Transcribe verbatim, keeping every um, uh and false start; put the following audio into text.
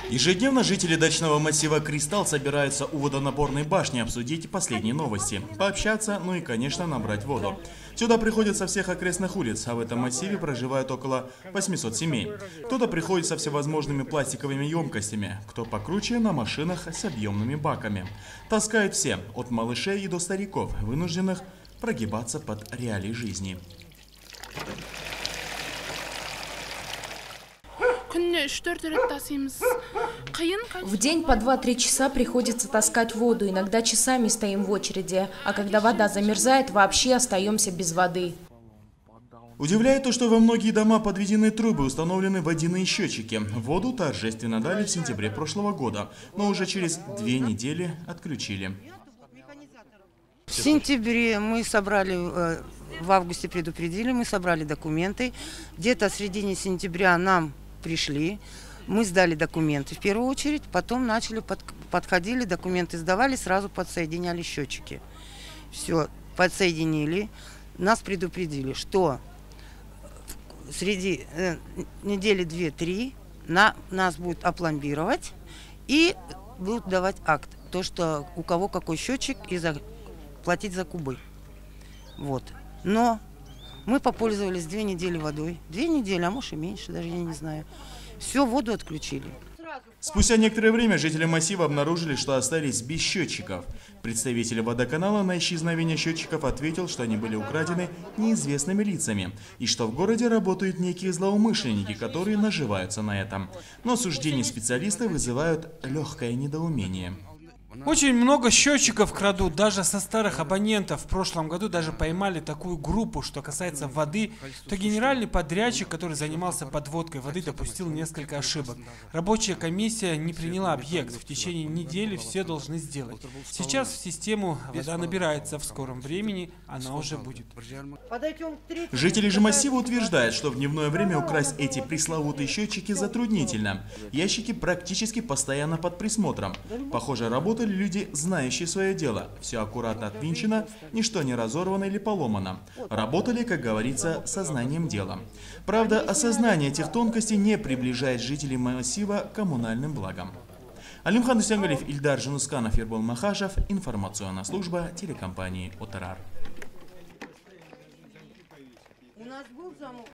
Ежедневно жители дачного массива «Кристалл» собираются у водонапорной башни обсудить последние новости, пообщаться, ну и, конечно, набрать воду. Сюда приходят со всех окрестных улиц, а в этом массиве проживают около восьмисот семей. Кто-то приходит со всевозможными пластиковыми емкостями, кто покруче на машинах с объемными баками. Таскают все, от малышей и до стариков, вынужденных прогибаться под реалии жизни. В день по два-три часа приходится таскать воду, иногда часами стоим в очереди, а когда вода замерзает, вообще остаемся без воды. Удивляет то, что во многие дома подведены трубы, установлены водяные счетчики. Воду торжественно дали в сентябре прошлого года, но уже через две недели отключили. В сентябре мы собрали, в августе предупредили, мы собрали документы. Где-то в середине сентября нам пришли, мы сдали документы в первую очередь, потом начали, под, подходили, документы сдавали, сразу подсоединяли счетчики. Все, подсоединили, нас предупредили, что среди э, недели две-три на, нас будут опломбировать и будут давать акт, то, что у кого какой счетчик и за, платить за кубы. Вот. Но мы попользовались две недели водой. Две недели, а может и меньше, даже я не знаю. Все, воду отключили. Спустя некоторое время жители массива обнаружили, что остались без счетчиков. Представитель водоканала на исчезновение счетчиков ответил, что они были украдены неизвестными лицами, и что в городе работают некие злоумышленники, которые наживаются на этом. Но суждения специалистов вызывают легкое недоумение. Очень много счетчиков крадут, даже со старых абонентов. В прошлом году даже поймали такую группу. Что касается воды, то генеральный подрядчик, который занимался подводкой воды, допустил несколько ошибок. Рабочая комиссия не приняла объект. В течение недели все должны сделать. Сейчас в систему вода набирается. В скором времени она уже будет. Жители же массива утверждают, что в дневное время украсть эти пресловутые счетчики затруднительно. Ящики практически постоянно под присмотром. Похоже, работали люди, знающие свое дело. Все аккуратно отвинчено, ничто не разорвано или поломано. Работали, как говорится, сознанием дела. Правда, осознание этих тонкостей не приближает жителей массива к коммунальным благам. Алимхан Усянгалиев, Ильдар Жанусканов, Ербол Махашев. Информационная служба телекомпании «Отарар».